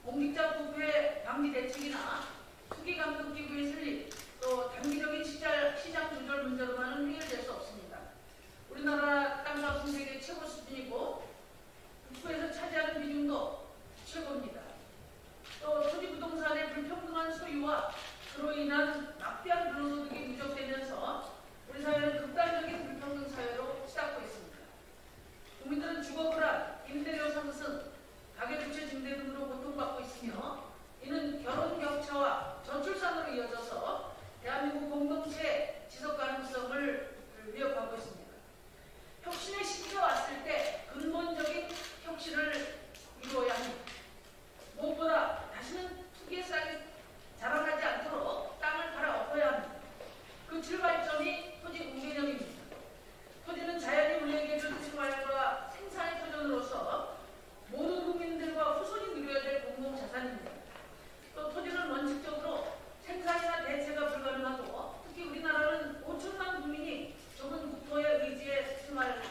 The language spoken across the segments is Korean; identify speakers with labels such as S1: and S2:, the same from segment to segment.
S1: 공직자 부패 방지 대책이나 투기감독기구의 설립, 또 단기적인 시장 조절 문제로만은 해결될 수 없습니다. 우리나라 땅값은 세계 최고 수준이고 국토에서 차지하는 비중도 최고입니다. 또 토지 부동산의 불평등한 소유와 그로 인한 막대한 불로소득이 누적되면서 우리 사회는 극단적인 불평등 사회로 치닫고 있습니다. 국민들은 주거 불안, 임대료 상승, 가계부채 증대 등으로 고통받고 있으며 이는 결혼 격차와 저출산으로 이어져서 대한민국 공동체 지속 가능성을 위협하고 있습니다. 혁신의 시기가 왔을 때 근본적인 혁신을 이루어야 합니다. 무엇보다 다시는 투기에 싸게 자라나지 않도록 땅을 갈아 엎어야 합니다. 그 출발점이 토지 공개념입니다. 토지는 자연이 우리에게 준 생활과 생산의 터전으로서 모든 국민들과 후손이 누려야 될 공공자산입니다. 또 토지는 원칙적으로 생산이나 대체가 불가능하고 특히 우리나라는 5천만 국민이 좁은 국토의 의지에 생활과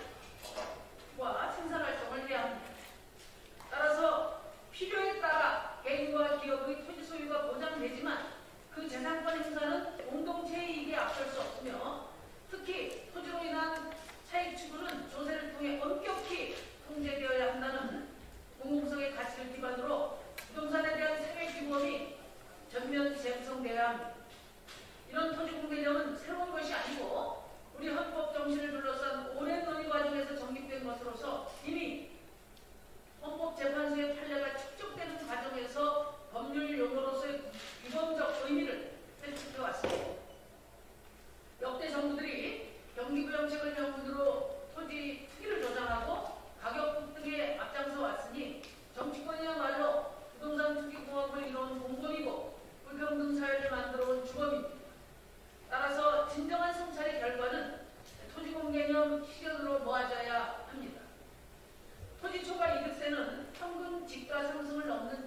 S1: 생산활동을 해야 합니다. 따라서 필요에 따라 개인과 기업의 토지 소유가 보장되지만 그 재산권 행사는 공동체의 이익에 앞설 수 없으며 특히 토지로 인한 차익 추구는 조세를 통해 엄격히 통제되어야 한다는 공공성의 가치를 기반으로 부동산에 대한 생활규범이 전면 재구성되어야 합니다. 이런 토지 공개념은 새로운 것이 아니고 우리 헌법 정신을 둘러싼 오랜 논의 과정에서 정립된 것으로서 이미 헌법재판소의 판례가 축적되는 과정에서 법률 용어로서의 규범적 의미를 회복해 왔습니다. 역대 정부들이 경기부 정책을 명분으로 토지 투기를 조장하고 가격 폭등에 앞장서 왔으니 정치권이야말로 부동산 투기 공업을 이루는 공범이고 불평등 사회를 만들어온 주범입니다. 따라서 진정한 성찰의 결과는 토지 공개념 실현으로 모아져야 합니다. 토지 초과 이득세는 평균 지가 상승을 넘는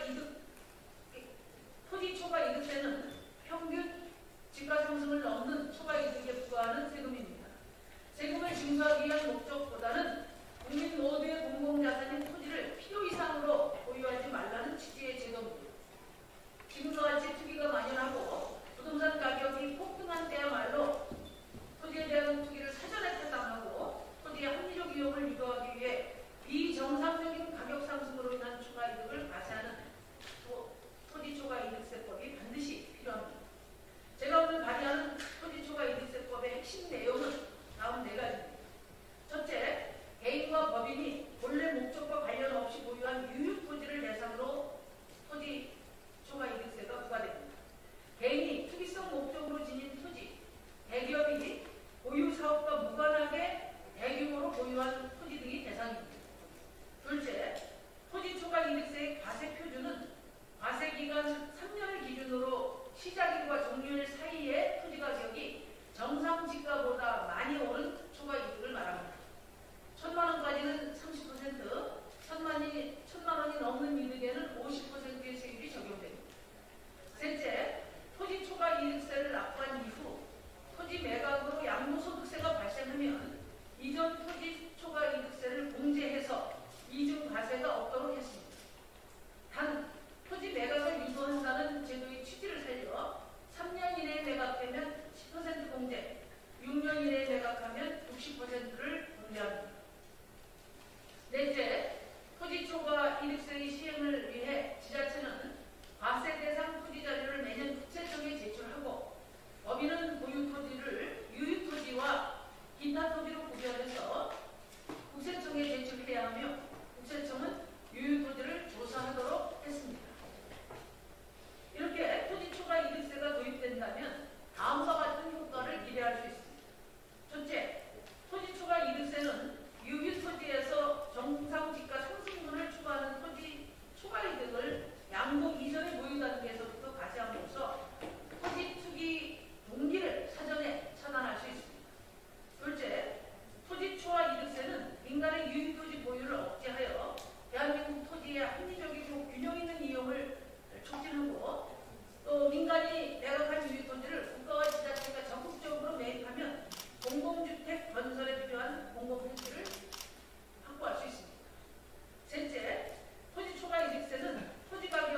S1: 토지 초과 이득세는 평균 지가 상승을 넘는 초과 이득에 부과하는 세금입니다. 세금을 징수하기 위한 목적보다는 국민 모두의 공공자산인 토지를 필요 이상으로 보유하지 말라는 취지의 제도입니다. 지금과 같이 투기가 만연하고 부동산 가격이 폭등한 때야말로 토지에 대한 투기를 사전에 타당하고 토지의 합리적 이용을 유도하기 위해 비정상적인 가격 상승으로 인한 초과 이득을 과세하는 토지 초과 이득세법이 반드시 필요합니다. 제가 오늘 발의하는 토지 초과 이득세법의 핵심 내용은 다음 네 가지입니다. 첫째, 개인과 법인이 본래 목적과 관련 없이 보유한 유휴토지를 대상으로 토지 초과 이득세가 부과됩니다. 개인이 투기성 목적으로 지닌 토지, 대기업이 보유 사업과 무관하게 대규모로 보유한 토지 등이 대상입니다. 둘째, 토지 초과 이득세의 과세 표준은 과세 기간 3년을 기준으로 시작일과 종료일 사이에 토지 가격이 정상지가보다 많이 오른 초과 이득을 말합니다. 1,000만 원까지는 30%, 1,000만 원이 넘는 이득에는 50%의 세율이 적용됩니다. 셋째, 토지 초과 이득세를 납부한 이후 토지 매각으로 양도소득세가 발생하면 이전 토지 초과 이득세를 공제해서 이중 과세가 없도록 했습니다. 단, 토지 매각을 유도한다는 제도의 취지를 살려 3년 이내에 매각되면 10% 공제, 6년 이내에 매각하면 60%를 공제합니다. 넷째, 토지 초과 이득세의 시행을 위해 지자체는 과세 대상 토지 자료를 매년 국세청에 제출하고 법인은 보유 토지를 유휴 토지와 기타 토지로 구별해서 국세청에 제출해야 하며 국세청은 유휴 토지를 조사하도록 했습니다. 이렇게 토지 초과 이득세가 도입된다면 다음과 같은 효과를 기대할 수 있습니다. 첫째, 토지 초과 이득세는 유휴 토지에서 정상지가 상승분을 추구하는 토지 초과 이득을 양도 이전의 보유 단계에서부터 과세함으로써 토지 투기 동기를 사전에 차단할 수 있습니다. 둘째, 토지 초과 이득세는 민간의 유휴 토지 보유를 억제하여 대한민국 토지의 합리적이고 균형 있는 이용을 촉진하고 또 민간이 매각한 유휴 토지를 국가와 지자체가 적극적으로 매입하면 공공주택 건설에 필요한 공공부지를 확보할 수 있습니다. 셋째, 토지 초과 이득세는 토지 가격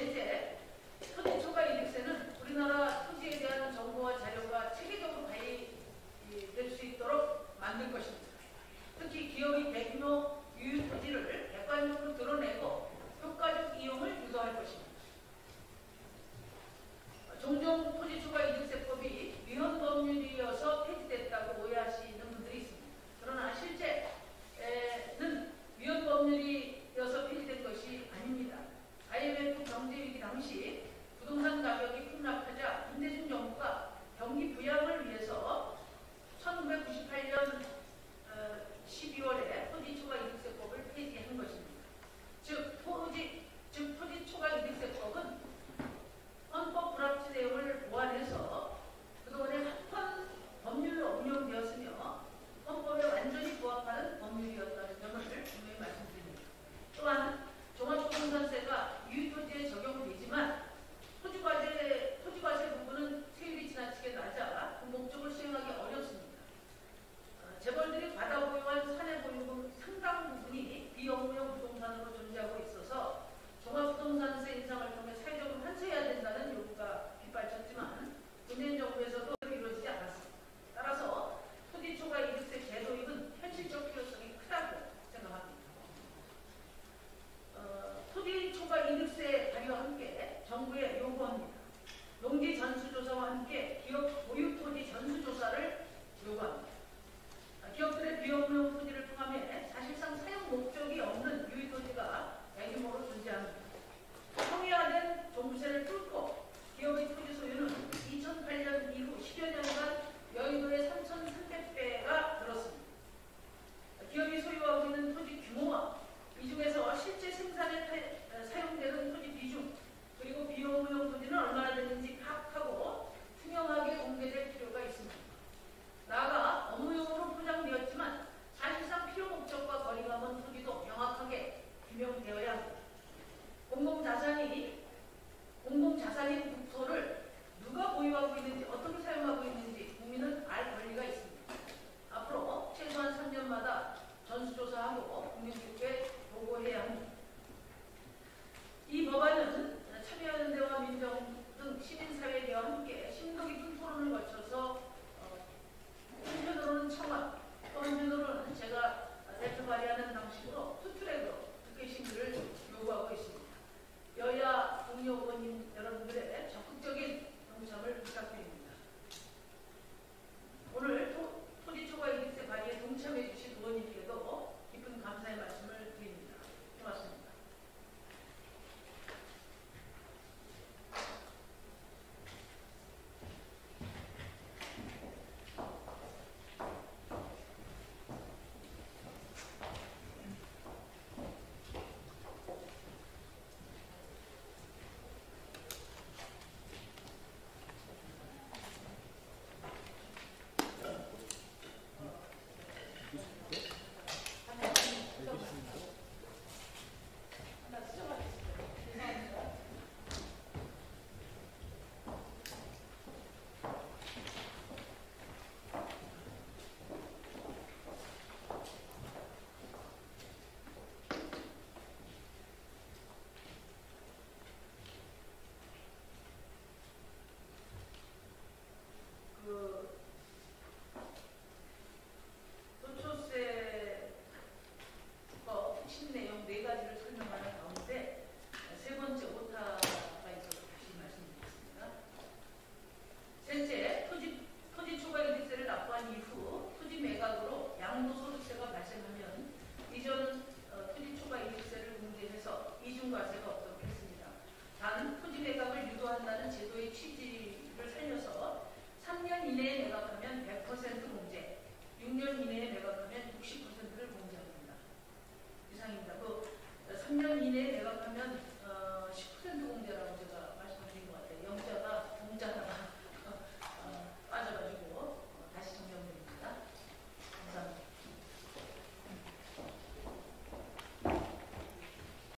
S1: 넷째, 토지 초과 이득세는 우리나라 토지에 대한 정보와 자료가 체계적으로 발휘될 수 있도록 만들 것입니다. 특히 기업이 대규모 유유 토지를 객관적으로 드러내고 효과적 이용을 유도할 것입니다. 종종 토지 초과 이득세법이 위헌 법률이어서 폐지됐다고 오해하시는 분들이 있습니다. 그러나 실제는 위헌 법률이어서 폐지된 것이 아닙니다. IMF 경제위기 당시 부동산 가격이 폭락하자 김대중 정부가 경기 부양을 위해서 1998년 12월에 토지 초과 이득세법을 폐지한 것입니다. 즉 토지 초과 이득세법은 헌법 불합치 내용을 보완해서 그동안에 합헌 법률로 운영되었으며 헌법에 완전히 부합하는 법률이었다는 점을 분명히 말씀드립니다. 또한 종합부동산세가 유유토지에 적용되지만 토지과세 부분은 세율이 지나치게 낮아 그 목적을 수행하기 어렵습니다. 재벌들이 받아 보유한 사내 보유금 상당 부분이 비업무용 부동산으로 존재하고 있어서 종합부동산세 인상을 통해 사회적으로 환수해야 된다는 요구가 빗발쳤지만 문재인 정부에서도 이루어지지 않았습니다. 따라서 토지 초과 이득세 재도입은 현실적 필요성이 크다고 생각합니다. 토지 초과 이득세 발의와 함께 정부에 요구합니다. 농지 전수조사와 함께 기업 보유 토지 전수조사를 요구합니다. 기업들의 비업무용 토지를